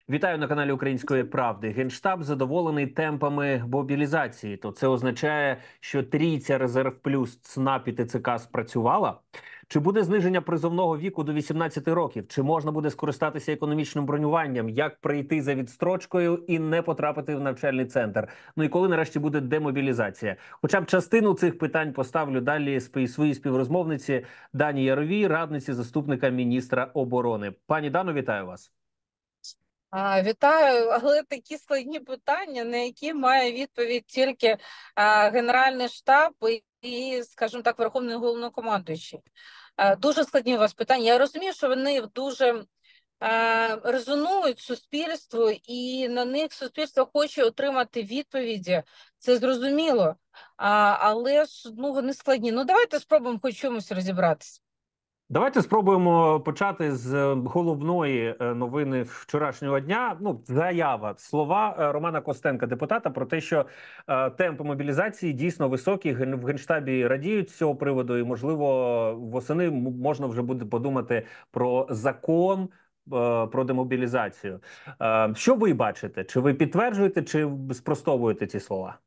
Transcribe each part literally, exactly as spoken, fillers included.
Вітаю на каналі Української правди. Генштаб задоволений темпами мобілізації. То це означає, що трійця резерв плюс ЦНАП і ТЦК спрацювала? Чи буде зниження призовного віку до вісімнадцяти років? Чи можна буде скористатися економічним бронюванням? Як прийти за відстрочкою і не потрапити в навчальний центр? Ну і коли нарешті буде демобілізація? Хоча б частину цих питань поставлю далі своїй співрозмовниці Дані Яровій, радниці заступника міністра оборони. Пані Дано, вітаю вас. А, Вітаю, але такі складні питання, на які має відповідь тільки а, Генеральний штаб і, і, скажімо так, Верховний Головнокомандуючий. А, дуже складні у вас питання. Я розумію, що вони дуже а, резонують суспільству, і на них суспільство хоче отримати відповіді. Це зрозуміло, а, але ж ну, вони складні. Ну, давайте спробуємо хоч чомусь розібратися. Давайте спробуємо почати з головної новини вчорашнього дня. Ну, заява, слова Романа Костенка, депутата, про те, що е, темпи мобілізації дійсно високі. В Генштабі радіють з цього приводу, і, можливо, восени можна вже буде подумати про закон е, про демобілізацію. Е, що ви бачите? Чи ви підтверджуєте, чи спростовуєте ці слова?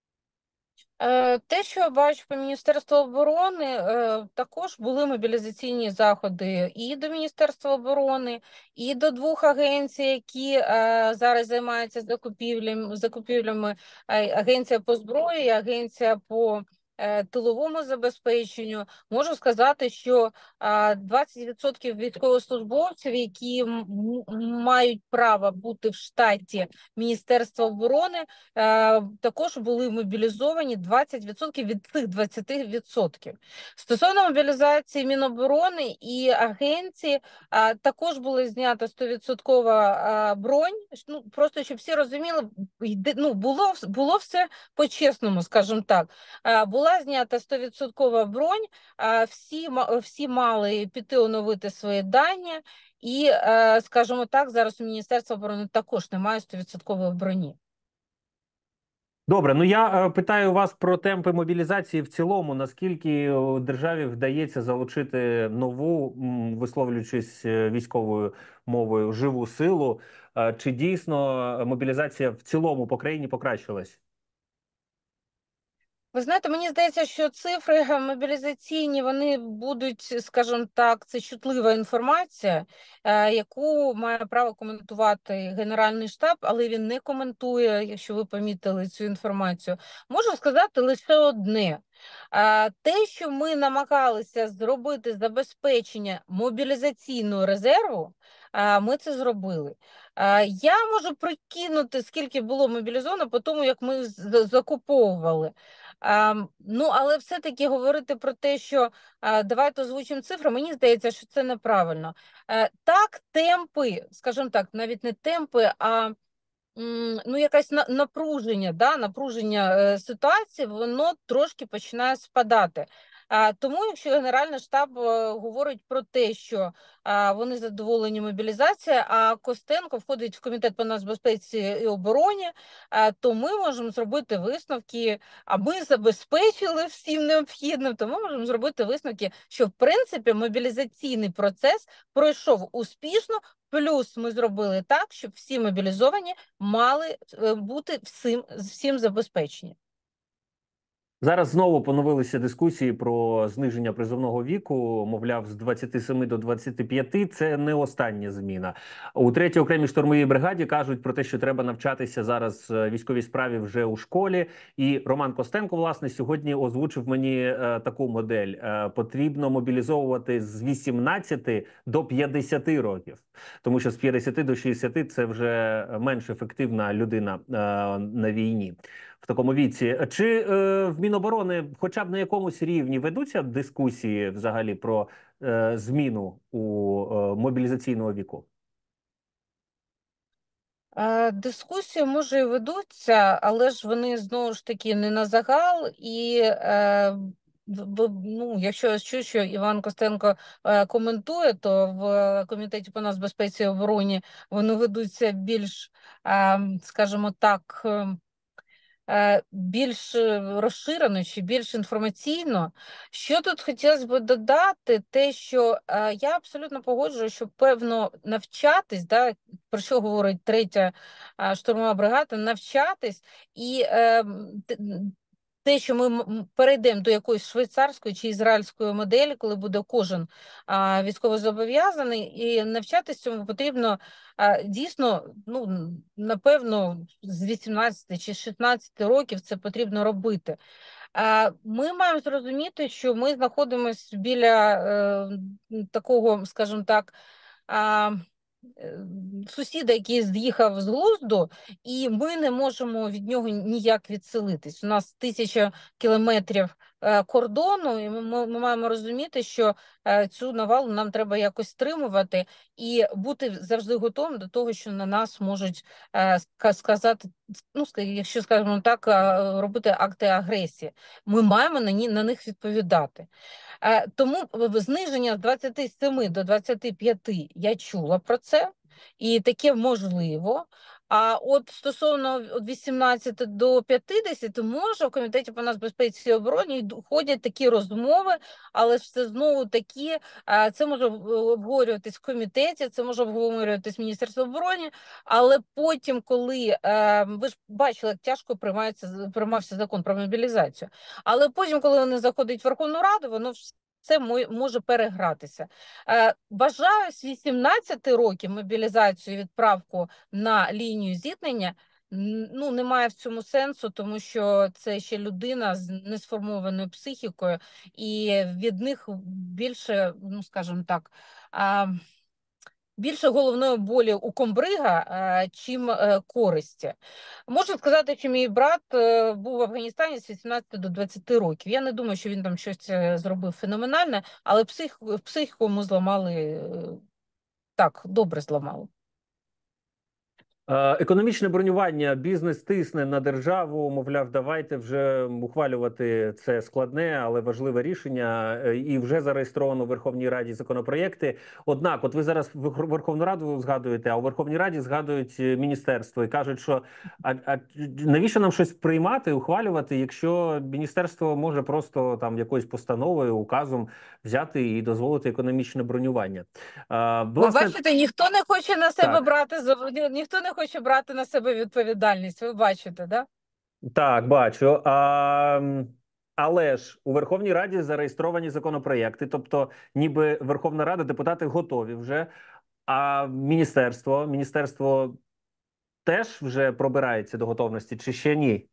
Те, що я бачу по Міністерству оборони, також були мобілізаційні заходи і до Міністерства оборони, і до двох агенцій, які зараз займаються закупівлями, закупівлями агенція по зброї і агенція по тиловому забезпеченню. Можу сказати, що двадцять відсотків військовослужбовців, які мають право бути в штаті Міністерства оборони, також були мобілізовані двадцять відсотків від цих двадцяти відсотків. Стосовно мобілізації Міноборони і агенції, також була знята сто відсотків бронь. Ну, просто, щоб всі розуміли, ну, було, було все по-чесному, скажімо так. Була знята сто відсотків бронь, всі, всі мали піти оновити свої дані, і, скажімо так, зараз у Міністерства оборони також немає сто відсотків броні. Добре, ну я е, питаю вас про темпи мобілізації в цілому. Наскільки державі вдається залучити нову, висловлюючись військовою мовою, живу силу? Е, чи дійсно мобілізація в цілому по країні покращилась? Ви знаєте, мені здається, що цифри мобілізаційні, вони будуть, скажімо так, це чутлива інформація, яку має право коментувати Генеральний штаб, але він не коментує, якщо ви помітили цю інформацію. Можу сказати лише одне. Те, що ми намагалися зробити забезпечення мобілізаційного резерву, ми це зробили. Я можу прикинути, скільки було мобілізовано по тому, як ми закуповували. Ну, але все-таки говорити про те, що давайте озвучимо цифри, мені здається, що це неправильно. Так, темпи, скажімо так, навіть не темпи, а ну, якесь напруження, да, напруження ситуації, воно трошки починає спадати. Тому, якщо Генеральний штаб говорить про те, що вони задоволені мобілізацією, а Костенко входить в комітет по нацбезпеці і обороні, то ми можемо зробити висновки, а ми забезпечили всім необхідним, то ми можемо зробити висновки, що в принципі мобілізаційний процес пройшов успішно, плюс ми зробили так, щоб всі мобілізовані мали бути всім, всім забезпечені. Зараз знову поновилися дискусії про зниження призовного віку, мовляв, з двадцяти семи до двадцяти п'яти. Це не остання зміна. У третій окремій штурмовій бригаді кажуть про те, що треба навчатися зараз військовій справі вже у школі. І Роман Костенко, власне, сьогодні озвучив мені е, таку модель. Е, потрібно мобілізовувати з вісімнадцяти до п'ятдесяти років. Тому що з п'ятдесяти до шістдесяти це вже менш ефективна людина е, на війні. В такому віці. Чи е, в Міноборони хоча б на якомусь рівні ведуться дискусії взагалі про е, зміну у е, мобілізаційного віку? Е, Дискусії, може, і ведуться, але ж вони, знову ж таки, не на загал. І е, ну, якщо я чую, що Іван Костенко е, коментує, то в Комітеті по нацбезпеці і обороні вони ведуться більш, е, скажімо так, е, більш е, розширено чи більш інформаційно. Що тут хотілося б додати, те, що е, я абсолютно погоджую, що певно навчатись, да, про що говорить третя е, штурмова бригада, навчатись і е, т- те, що ми м- перейдемо до якоїсь швейцарської чи ізраїльської моделі, коли буде кожен а, військовозобов'язаний, і навчатись цьому потрібно а, дійсно, ну, напевно, з вісімнадцяти чи шістнадцяти років це потрібно робити. А, Ми маємо зрозуміти, що ми знаходимося біля е, такого, скажімо так, а, е, сусіда, який з'їхав з глузду, і ми не можемо від нього ніяк відселитись. У нас тисяча кілометрів е, кордону, і ми, ми ми маємо розуміти, що е, цю навалу нам треба якось стримувати і бути завжди готовим до того, що на нас можуть е, ска- сказати, ну, ска- якщо, скажімо так, е, робити акти агресії. Ми маємо на, ні, на них відповідати. Е, Тому в- зниження з двадцяти семи до двадцяти п'яти я чула про це, і таке можливо. А от стосовно від вісімнадцяти до п'ятдесяти, може, в комітеті по нас безпеці і обороні йду- ходять такі розмови, але ж це знову такі, е, це може об- обговорюватись в комітеті, це може обговорюватись в Міністерстві оборони, але потім, коли е, ви ж бачили, як тяжко приймається приймався закон про мобілізацію. Але потім, коли вони заходять в Верховну Раду, воно все може перегратися. Е, Бажаю з вісімнадцяти років мобілізацію і відправку на лінію зіткнення. Ну, немає в цьому сенсу, тому що це ще людина з несформованою психікою, і від них більше, ну скажімо так, більше головної болі у комбрига, е, чим е, користі. Можу сказати, що мій брат е, був в Афганістані з вісімнадцяти до двадцяти років. Я не думаю, що він там щось е, зробив феноменальне, але псих, психіку ми зламали, е, так, добре зламали. Е, Економічне бронювання, бізнес тисне на державу, мовляв, давайте вже ухвалювати це складне, але важливе рішення. Е, І вже зареєстровано в Верховній Раді законопроєкти. Однак, от ви зараз Вер- Верховну Раду згадуєте, а у Верховній Раді згадують е, міністерство і кажуть, що а, а навіщо нам щось приймати, ухвалювати, якщо міністерство може просто там якоюсь постановою, указом взяти і дозволити економічне бронювання. Е, Ви Власне, бачите, ніхто не хоче на себе так. брати зо- ні- ніхто не хоче брати на себе відповідальність. Ви бачите, да? Так, бачу. А, м, але ж у Верховній Раді зареєстровані законопроєкти, тобто, ніби Верховна Рада, депутати готові вже. А міністерство, міністерство теж вже пробирається до готовності, чи ще ні?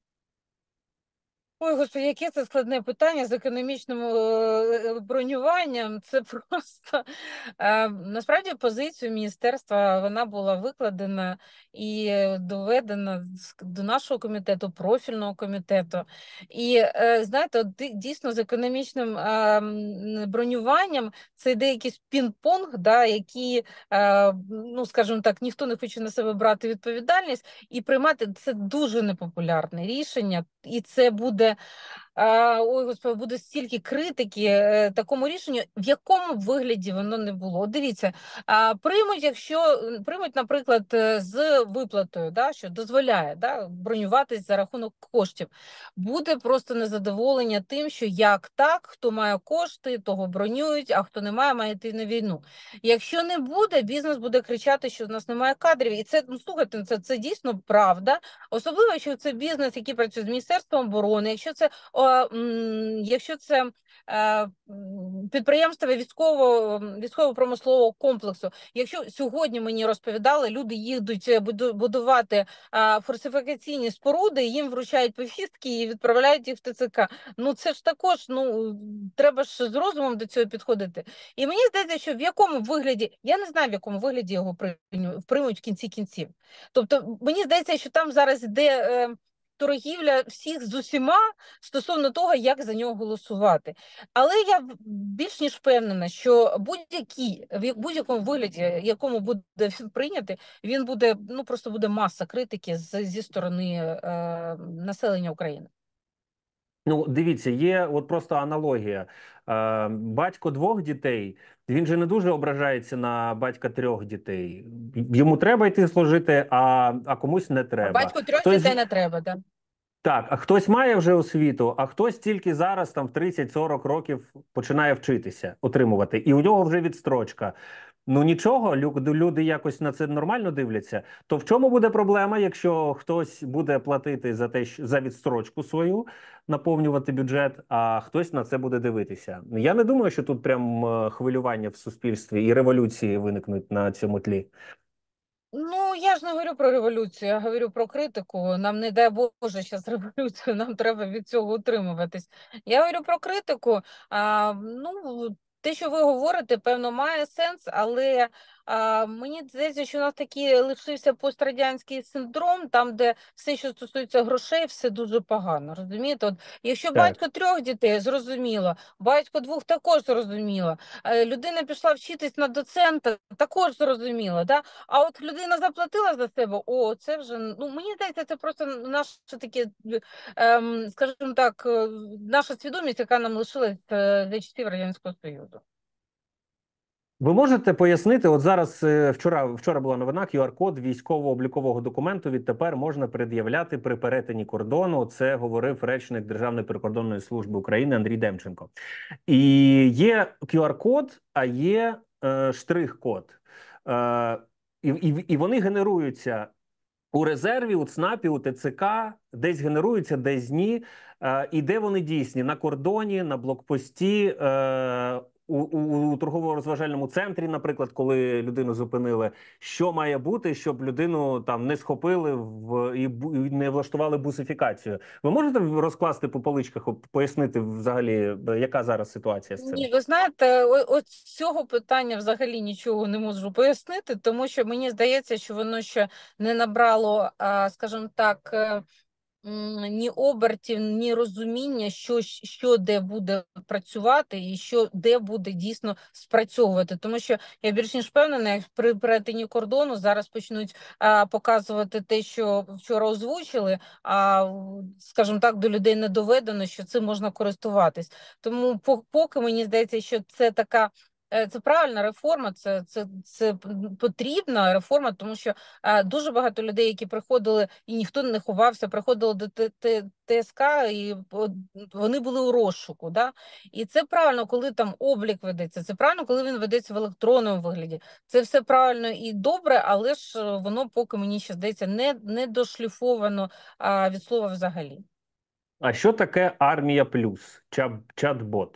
Ой, господи, яке це складне питання з економічним е, бронюванням. Це просто е, насправді позицію міністерства вона була викладена і доведена з- до нашого комітету, профільного комітету. І е, знаєте, от ди- дійсно з економічним е, м, бронюванням це йде якийсь пінг-понг, да, який, е, ну скажімо так, ніхто не хоче на себе брати відповідальність і приймати це дуже непопулярне рішення, і це буде. А, ой, господи, буде стільки критики е, такому рішенню, в якому б вигляді воно не було. От дивіться, а, приймуть, якщо м, приймуть, наприклад, е, з виплатою, да, що дозволяє, да, бронюватись за рахунок коштів, буде просто незадоволення тим, що як так, хто має кошти, того бронюють, а хто не має, має йти на війну. Якщо не буде, бізнес буде кричати, що в нас немає кадрів, і це, ну слухайте, це, це дійсно правда. Особливо, якщо це бізнес, який працює з Міністерством оборони, якщо це о, м, якщо це е, м, підприємства військово, військово-промислового комплексу. Якщо сьогодні мені розповідали, люди їдуть е, буду- будувати е, фортифікаційні споруди, їм вручають повістки і відправляють їх в ТЦК. Ну це ж також, ну треба ж з розумом до цього підходити. І мені здається, що в якому вигляді, я не знаю, в якому вигляді його приймуть приймуть в кінці кінців. Тобто, мені здається, що там зараз йде е, торгівля всіх з усіма стосовно того, як за нього голосувати. Але я в- більш ніж впевнена, що будь-який, в я- будь-якому вигляді, якому буде він прийняти, він буде, ну просто буде маса критики з, зі сторони е, населення України. Ну, дивіться, є от просто аналогія. Е, батько двох дітей, він же не дуже ображається на батька трьох дітей. Йому треба йти служити, а, а комусь не А треба. батьку трьох Хтось дітей же- не треба, да? Так, а хтось має вже освіту, а хтось тільки зараз, там в тридцять сорок років, починає вчитися, отримувати, і у нього вже відстрочка. Ну нічого, лю- люди якось на це нормально дивляться. То в чому буде проблема, якщо хтось буде платити за те, що- за відстрочку свою, наповнювати бюджет, а хтось на це буде дивитися? Я не думаю, що тут прям е, хвилювання в суспільстві і революції виникнуть на цьому тлі. Ну, я ж не говорю про революцію, я говорю про критику. Нам не дай Боже зараз революцію, нам треба від цього утримуватись. Я говорю про критику. А, ну, те, що ви говорите, певно, має сенс, але а, мені здається, що у нас такий лишився пострадянський синдром, там, де все, що стосується грошей, все дуже погано. Розумієте? От, якщо Так. батько трьох дітей, зрозуміло, батько двох також зрозуміло, е, людина пішла вчитись на доцента, також зрозуміло. Да? А от людина заплатила за себе, о, це вже, ну, мені здається, це просто наше таке, ем, скажімо так, е, наша свідомість, яка нам лишилась е, за часів Радянського Союзу. Ви можете пояснити, от зараз е, вчора вчора була новина, Q R-код військово-облікового документу відтепер можна пред'являти при перетині кордону. Це говорив речник Державної прикордонної служби України Андрій Демченко. І є Q R-код, а є е, штрих-код. Е, і, і, і вони генеруються у резерві, у ЦНАПі, у Т Ц К, десь генеруються, десь ні. Е, і де вони дійсні? На кордоні, на блокпості, е, у, у, у торгово-розважальному центрі, наприклад, коли людину зупинили. Що має бути, щоб людину там не схопили в і, бу- і не влаштували бусифікацію? Ви можете розкласти по поличках, от пояснити взагалі, е, яка зараз ситуація з цим? Ні, ви знаєте, о- от з цього питання взагалі нічого не можу пояснити, тому що мені здається, що воно ще не набрало, а, скажімо так, е, м, ні обертів, ні розуміння, що, що де буде працювати і що де буде дійсно спрацьовувати. Тому що я більш ніж впевнена, як при перетині кордону зараз почнуть а, показувати те, що вчора озвучили, а скажімо так, до людей не доведено, що цим можна користуватись. Тому по- поки мені здається, що це така. е, Це правильна реформа, це, це, це потрібна реформа, тому що е, дуже багато людей, які приходили, і ніхто не ховався, приходили до Т- Т- ТСК, і от вони були у розшуку. Да? І це правильно, коли там облік ведеться, це правильно, коли він ведеться в електронному вигляді. Це все правильно і добре, але ж е, воно поки мені ще здається не, не дошліфовано а, від слова взагалі. А що таке Армія Плюс? Чат- Чат-бот?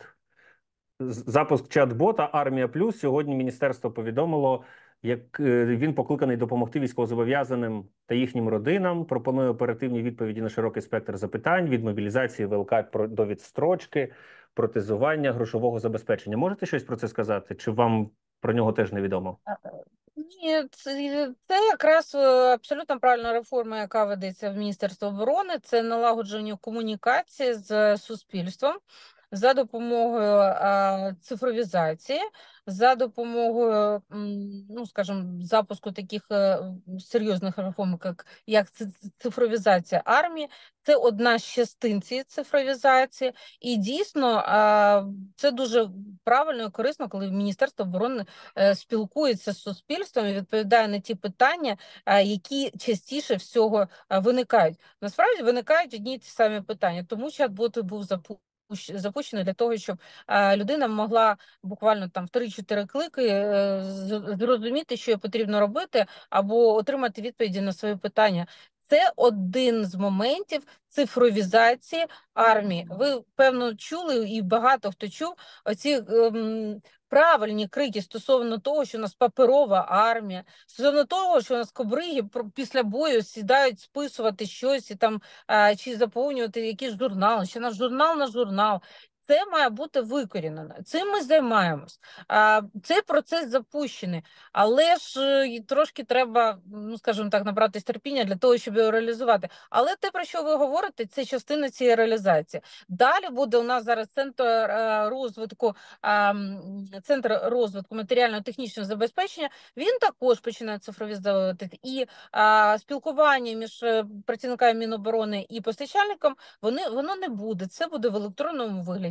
З- Запуск чат-бота Армія Плюс сьогодні міністерство повідомило, як е, він покликаний допомогти військовозобов'язаним та їхнім родинам. Пропонує оперативні відповіді на широкий спектр запитань від мобілізації ВЛК про- до відстрочки, протезування, грошового забезпечення. Можете щось про це сказати? Чи вам про нього теж невідомо? Ні, це, це якраз е, абсолютно правильна реформа, яка ведеться в Міністерстві оборони. Це налагодження комунікації з суспільством за допомогою а, цифровізації, за допомогою, м, ну, скажімо, запуску таких е, серйозних реформ, як, як ци- цифровізація армії. Це одна з частин цієї цифровізації. І дійсно, а, це дуже правильно і корисно, коли Міністерство оборони е, спілкується з суспільством і відповідає на ті питання, е, які частіше всього е, виникають. Насправді виникають одні й ті самі питання, тому чат-бот і був запущений. Запущений для того, щоб е, людина могла буквально там в три-чотири клики е, з- зрозуміти, що їй потрібно робити, або отримати відповіді на свої питання. Це один з моментів цифровізації армії. Ви певно чули, і багато хто чув оці ем, правильні крики стосовно того, що у нас паперова армія, стосовно того, що у нас кобриги про- після бою сідають списувати щось і там а, чи заповнювати якісь журнали, що наш журнал на журнал. Це має бути викорінено. Цим ми займаємось. А, цей процес запущений, але ж е, і трошки треба, ну скажімо так, набратись терпіння для того, щоб його реалізувати. Але те, про що ви говорите, це частина цієї реалізації. Далі буде у нас зараз центр е, розвитку а, м, центр розвитку матеріально-технічного забезпечення, він також починає цифровізовувати. І а, спілкування між е, працівниками Міноборони і постачальником, вони, воно не буде. Це буде в електронному вигляді.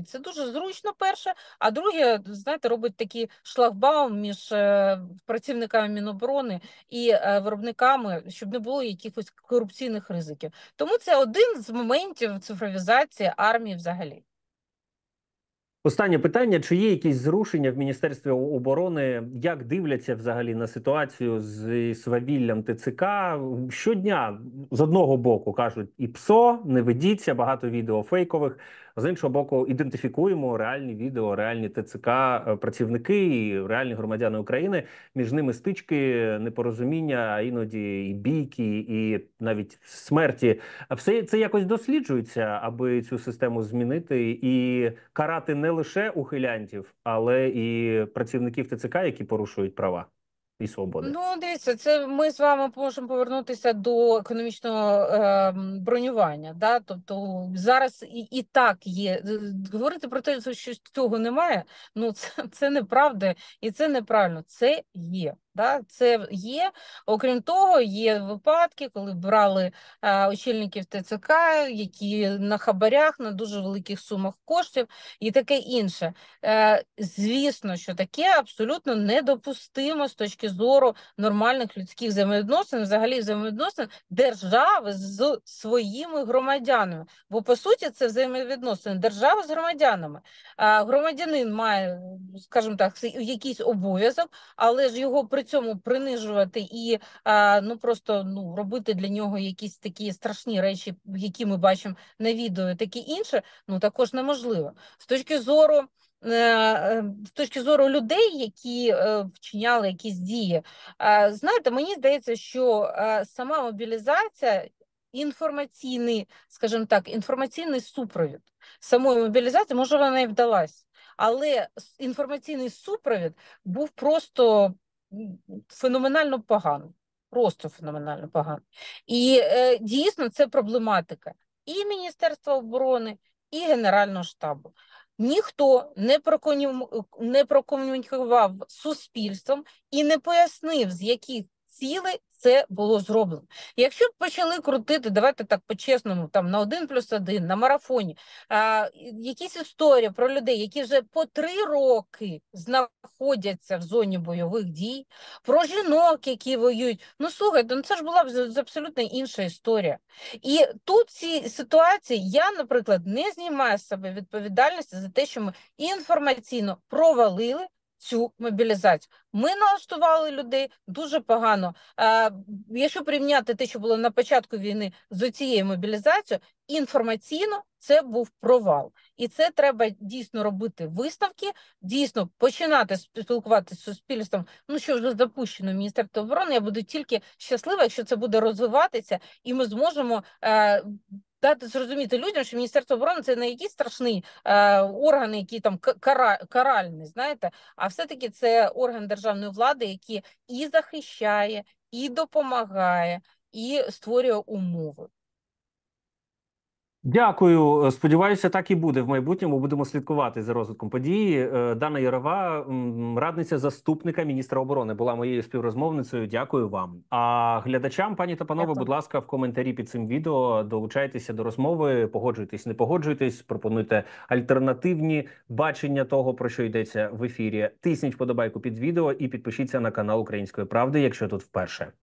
Це дуже зручно, перше, а друге, знаєте, робить такий шлагбаум між е, працівниками Міноборони і е, виробниками, щоб не було якихось корупційних ризиків. Тому це один з моментів цифровізації армії взагалі. Останнє питання: чи є якісь зрушення в Міністерстві оборони? Як дивляться взагалі на ситуацію з свавіллям ТЦК? Щодня з одного боку кажуть, і ПСО, не ведіться, багато відео фейкових. З іншого боку, ідентифікуємо реальні відео, реальні ТЦК е, працівники і реальні громадяни України. Між ними стички, непорозуміння, а іноді і бійки, і навіть смерті. А все це якось досліджується, аби цю систему змінити і карати не лише ухилянтів, але і працівників ТЦК, які порушують права і свободи. Ну, дивіться, це ми з вами можемо повернутися до економічного е, бронювання. Да? Тобто зараз і, і так є. Говорити про те, що цього немає, ну це, це неправда і це неправильно. Це є. Да, це є. Окрім того, є випадки, коли брали а, очільників ТЦК, які на хабарях, на дуже великих сумах коштів і таке інше. Е, звісно, що таке абсолютно недопустимо з точки зору нормальних людських взаємовідносин, взагалі взаємовідносин держави з своїми громадянами. Бо, по суті, це взаємовідносини держави з громадянами. А, громадянин має, скажімо так, якийсь обов'язок, але ж його при цьому принижувати і а, ну просто ну робити для нього якісь такі страшні речі, які ми бачимо на відео, такі інше, ну також неможливо. З точки зору з точки зору людей, які е, вчиняли якісь дії, е, знаєте, мені здається, що е, сама мобілізація, інформаційний, скажімо так, інформаційний супровід самої мобілізації, може, вона і вдалась, але інформаційний супровід був просто феноменально поганий. Просто феноменально поганий. І е, дійсно це проблематика і Міністерства оборони, і Генерального штабу. Ніхто не, проконю... не прокомунікував з суспільством і не пояснив, з яких цілей це було зроблено. Якщо б почали крутити, давайте так по-чесному, там на один плюс один, на марафоні, а, якісь історії про людей, які вже по три роки знаходяться в зоні бойових дій, про жінок, які воюють, ну слухайте, ну це ж була б абсолютно інша історія. І тут в цій ситуації я, наприклад, не знімаю з себе відповідальності за те, що ми інформаційно провалили цю мобілізацію. Ми налаштували людей дуже погано. А, якщо порівняти те, що було на початку війни з цією мобілізацією, інформаційно це був провал. І це треба дійсно робити висновки, дійсно починати спілкуватися з суспільством, ну що вже запущено в Міністерстві оборони. Я буду тільки щаслива, якщо це буде розвиватися, і ми зможемо е, дати зрозуміти людям, що Міністерство оборони – це не якийсь страшний е, орган, який там кара, каральний, знаєте, а все-таки це орган державної влади, який і захищає, і допомагає, і створює умови. Дякую. Сподіваюся, так і буде в майбутньому. Будемо слідкувати за розвитком події. Е, Дана Ярова, м, радниця заступника міністра оборони, була моєю співрозмовницею. Дякую вам. А глядачам, пані та панове, Дякую. будь ласка, в коментарі під цим відео долучайтеся до розмови, погоджуйтесь, не погоджуйтесь, пропонуйте альтернативні бачення того, про що йдеться в ефірі. Тисніть вподобайку під відео і підпишіться на канал Української правди, якщо тут вперше.